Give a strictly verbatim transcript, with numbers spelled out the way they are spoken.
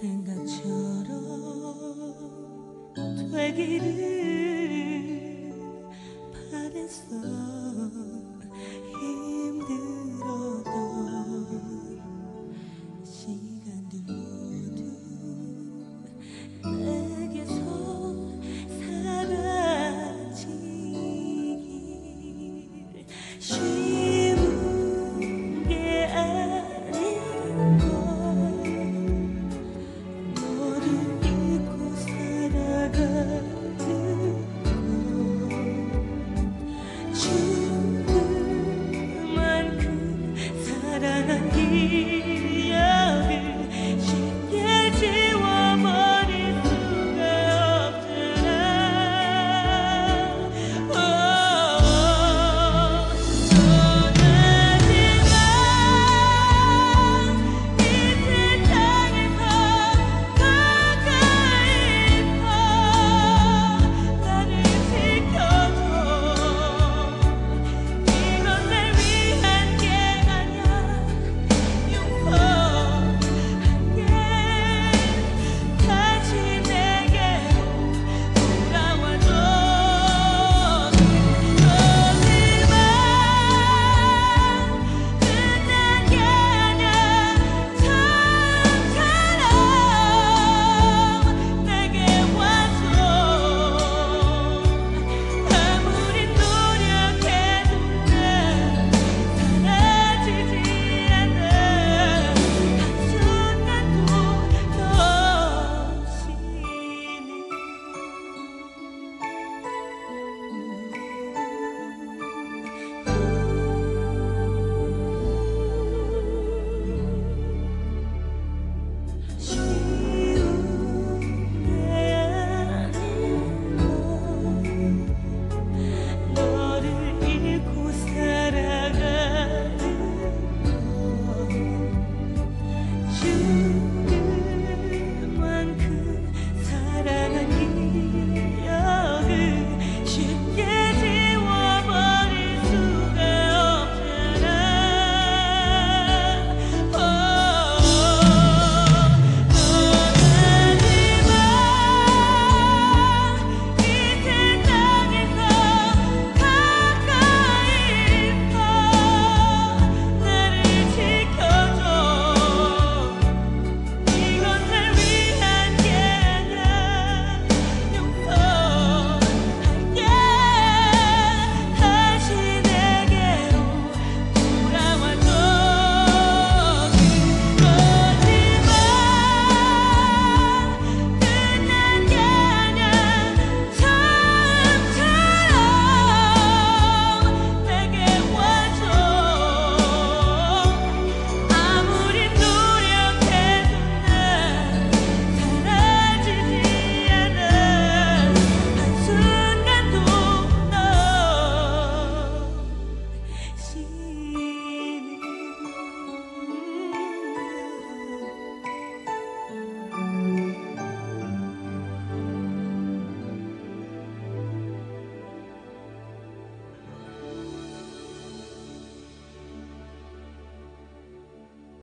생각처럼 되기를 바랬어. 힘들었던 시간들 모두 내게서 사라지길. 쉬운 게 아닌 걸 너를 잊고 살아가는 걸. 죽을 만큼 사랑한 기억을 쉽게 지워버릴 수가 없잖아. 오, 떠나지마. 이 세상에서 가까이 있어. 나를 지켜줘. 이건 날 위한 게 아니야. 용서할게. 다시 내게로 돌아와줘. 거짓말 끝난 게 아니야. 처음처럼 내게 와줘. 아무리 노력해도 난 사라지지 않아. 한순간도 없이는 쉬운 게 아닌 걸 너를 잊고 살아가는 걸.